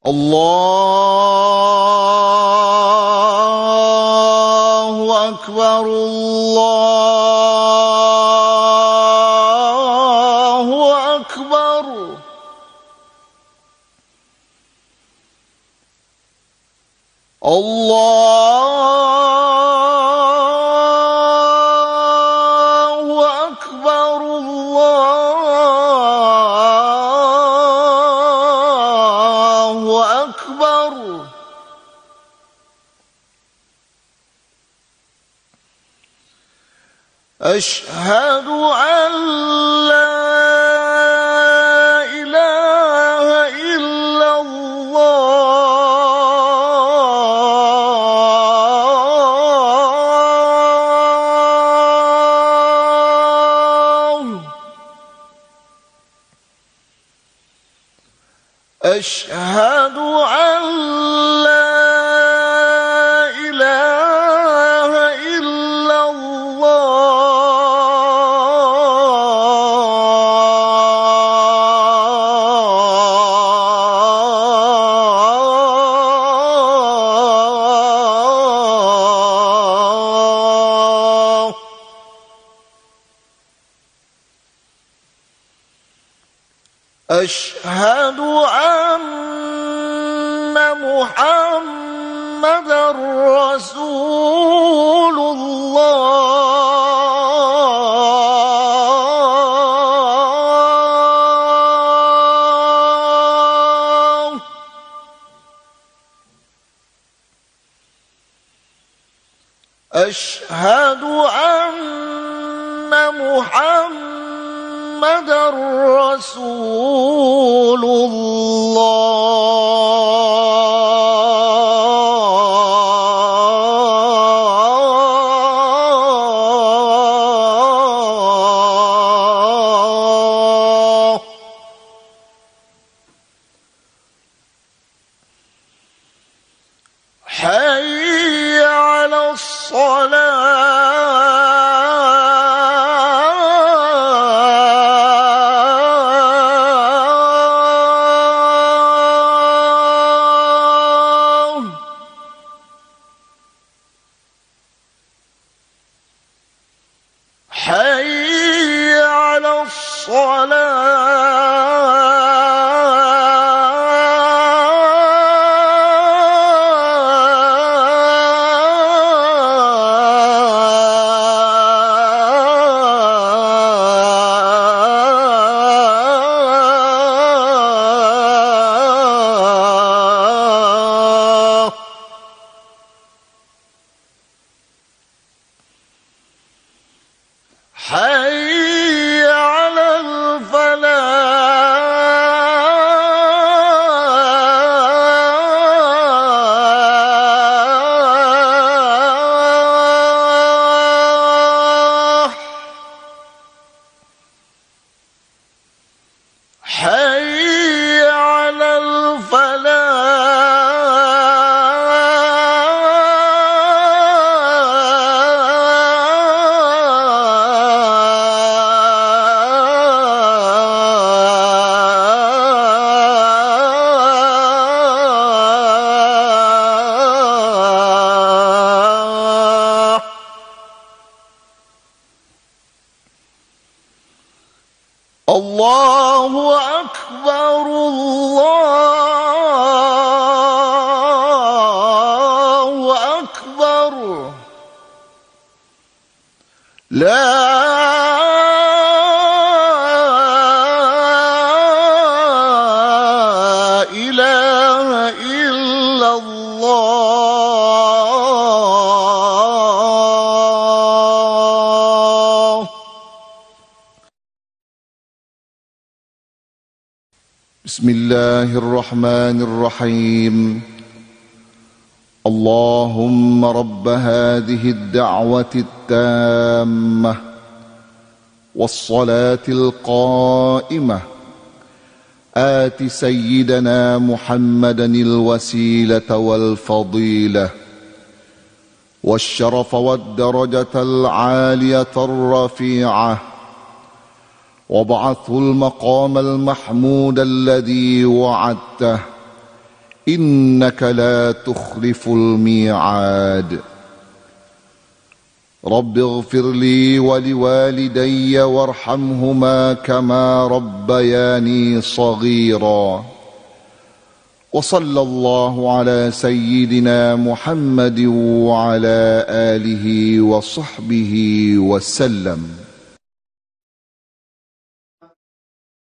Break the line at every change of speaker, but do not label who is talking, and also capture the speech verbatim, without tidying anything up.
الله أكبر الله أكبر. الله أكبر الله أكبر. أشهد أن لا إله إلا الله. أشهد أن لا إله إلا الله. أشهد أن محمدًا رسول الله. أشهد أن محمدًا رسول الله. حي على الصلاة. حي على الصلاة. حي على الفلاح. حي على الفلاح. الله أكبر الله أكبر. لا إله إلا الله. بسم الله الرحمن الرحيم. اللهم رب هذه الدعوة التامة والصلاة القائمة آت سيدنا محمدًا الوسيلة والفضيلة والشرف والدرجة العالية الرفيعة، وابعثه المقام المحمود الذي وعدته، إنك لا تخلف الميعاد. رب اغفر لي ولوالدي وارحمهما كما ربياني صغيرا. وصلى الله على سيدنا محمد وعلى آله وصحبه وسلم.